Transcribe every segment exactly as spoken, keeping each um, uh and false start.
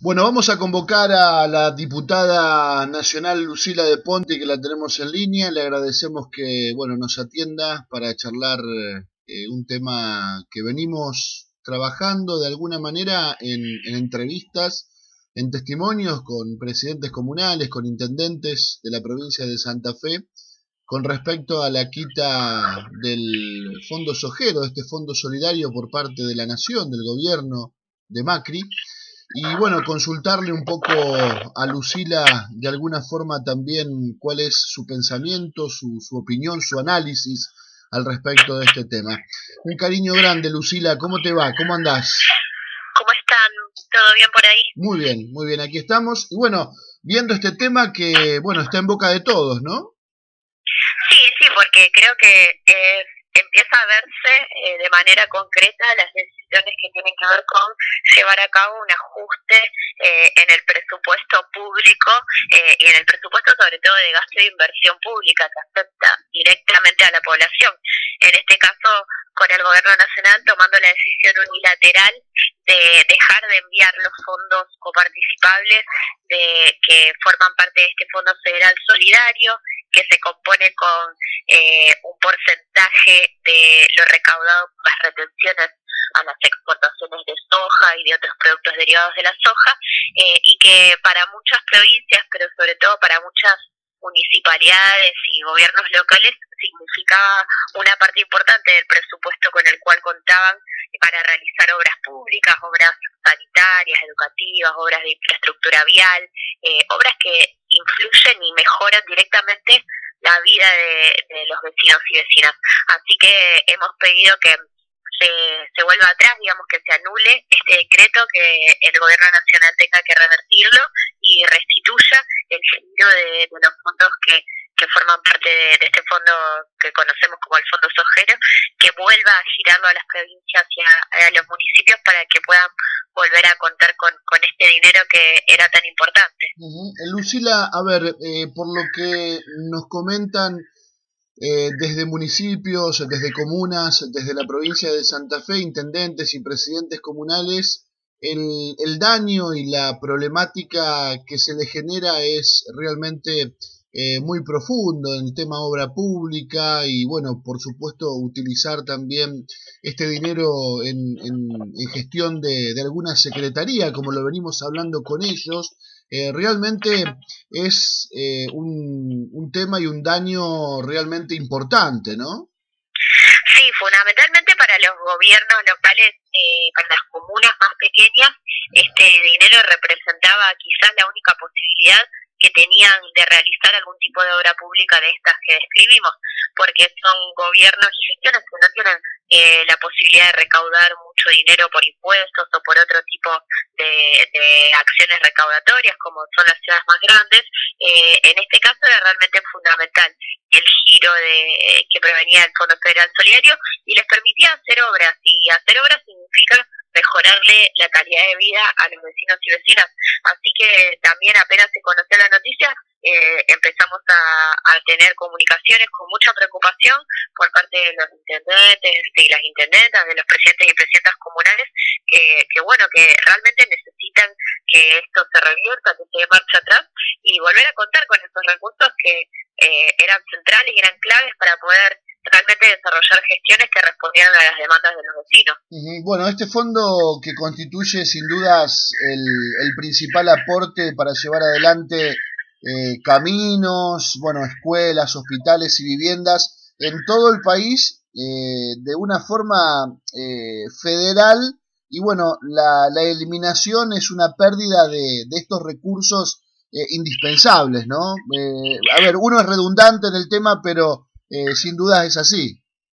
Bueno, vamos a convocar a la diputada nacional Lucila de Ponte, que la tenemos en línea. Le agradecemos que, bueno, nos atienda para charlar eh, un tema que venimos trabajando de alguna manera en, en entrevistas, en testimonios con presidentes comunales, con intendentes de la provincia de Santa Fe, con respecto a la quita del fondo sojero, este fondo solidario por parte de la nación, del gobierno de Macri. Y bueno, consultarle un poco a Lucila de alguna forma también cuál es su pensamiento, su, su opinión, su análisis al respecto de este tema. Un cariño grande, Lucila, ¿cómo te va? ¿Cómo andás? ¿Cómo están? ¿Todo bien por ahí? Muy bien, muy bien, aquí estamos. Y bueno, viendo este tema que, bueno, está en boca de todos, ¿no? Sí, sí, porque creo que eh, empieza a verse eh, de manera concreta las decisiones que tienen que ver con llevar a cabo un ajuste eh, en el presupuesto público eh, y en el presupuesto sobre todo de gasto de inversión pública que afecta directamente a la población. En este caso, con el gobierno nacional tomando la decisión unilateral de dejar de enviar los fondos coparticipables de que forman parte de este Fondo Federal Solidario, que se compone con eh, un porcentaje de lo recaudado por las retenciones a las exportaciones de soja y de otros productos derivados de la soja, eh, y que para muchas provincias, pero sobre todo para muchas municipalidades y gobiernos locales, significaba una parte importante del presupuesto con el cual contaban para realizar obras públicas, obras sanitarias, educativas, obras de infraestructura vial, eh, obras que influyen y mejoran directamente la vida de, de los vecinos y vecinas. Así que hemos pedido que se, se vuelva atrás, digamos, que se anule este decreto, que el gobierno nacional tenga que revertirlo y restituya el giro de, de los fondos que, que forman parte de, de este fondo que conocemos como el fondo sojero, que vuelva a girarlo a las provincias y a, a los municipios para que puedan volver a contar con, con este dinero que era tan importante. Uh-huh. Lucila, a ver, eh, por lo que nos comentan eh, desde municipios, desde comunas, desde la provincia de Santa Fe, intendentes y presidentes comunales, el, el daño y la problemática que se le genera es realmente eh, muy profundo en el tema obra pública y bueno, por supuesto utilizar también este dinero en, en, en gestión de, de alguna secretaría, como lo venimos hablando con ellos. Eh, realmente es eh, un, un tema y un daño realmente importante, ¿no? Sí, fundamentalmente para los gobiernos locales, eh, para las comunas más pequeñas, este dinero representaba quizás la única posibilidad que tenían de realizar algún tipo de obra pública de estas que describimos, porque son gobiernos y gestiones que no tienen eh, la posibilidad de recaudar mucho dinero por impuestos o por otro tipo de, de acciones recaudatorias, como son las ciudades más grandes. Eh, en este caso era realmente fundamental el giro de que prevenía el Fondo Federal Solidario y les permitía hacer obras, y hacer obras significa mejorarle la calidad de vida a los vecinos y vecinas. Así que también apenas se conoció la noticia, eh, empezamos a, a tener comunicaciones con mucha preocupación por parte de los intendentes y las intendentas, de los presidentes y presidentas comunales, que, que bueno, que realmente necesitan que esto se revierta, que se dé marcha atrás y volver a contar con esos recursos que eh, eran centrales y eran claves para poder realmente desarrollar gestiones que respondieran a las demandas de los vecinos. Uh-huh. Bueno, este fondo que constituye sin dudas el, el principal aporte para llevar adelante eh, caminos, bueno, escuelas, hospitales y viviendas en todo el país eh, de una forma eh, federal, y bueno, la, la eliminación es una pérdida de, de estos recursos eh, indispensables, ¿no? Eh, a ver, uno es redundante en el tema, pero Eh, sin duda es así.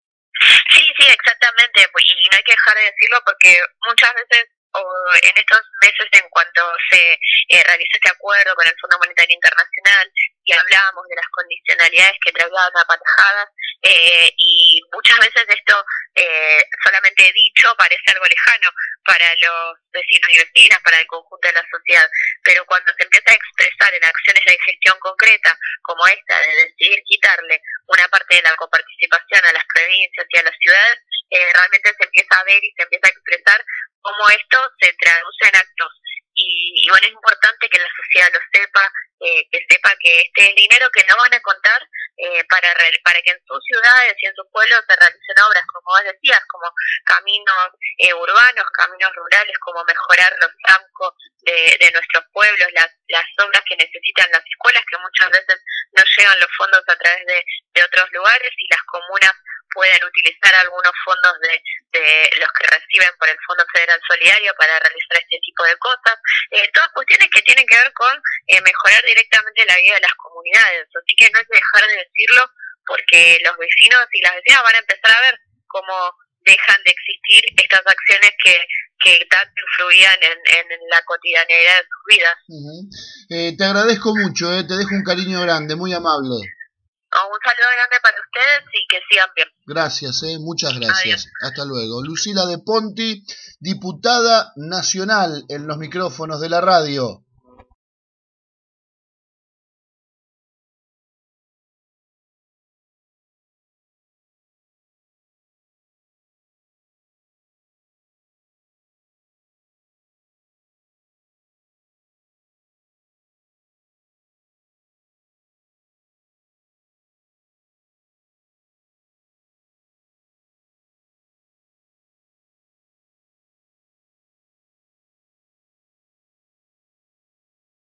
Sí, sí, exactamente, y no hay que dejar de decirlo porque muchas veces, o en estos meses en cuanto se eh, realizó este acuerdo con el Fondo Monetario Internacional y hablamos de las condicionalidades que traían aparejadas, eh, y muchas veces esto eh, solamente dicho parece algo lejano para los vecinos y vecinas, para el conjunto de la sociedad, pero cuando se empieza a expresar en acciones de gestión concreta como esta, de decidir quitarle una parte de la coparticipación a las provincias y a las ciudades, eh, realmente se empieza a ver y se empieza a expresar cómo esto se traduce en actos y, y y bueno, es importante que la sociedad lo sepa, eh, que sepa que este es dinero que no van a contar eh, para, para que en sus ciudades y en sus pueblos se realicen obras, como vos decías, como caminos eh, urbanos, caminos rurales, como mejorar los zancos de, de nuestros pueblos, las, las obras que necesitan las escuelas, que muchas veces no llegan los fondos a través de, de otros lugares, y las comunas pueden utilizar algunos fondos de, de los que reciben por el Fondo Federal Solidario para realizar este tipo de cosas, eh, todas cuestiones que tienen que ver con eh, mejorar directamente la vida de las comunidades, así que no hay que dejar de decirlo, porque los vecinos y las vecinas van a empezar a ver cómo dejan de existir estas acciones que, que tanto influían en, en la cotidianidad de sus vidas. Uh-huh. eh, te agradezco mucho, eh, te dejo un cariño grande, muy amable. Un saludo grande para ustedes y que sigan bien. Gracias, eh, muchas gracias. Adiós. Hasta luego. Lucila De Ponti, diputada nacional en los micrófonos de la radio.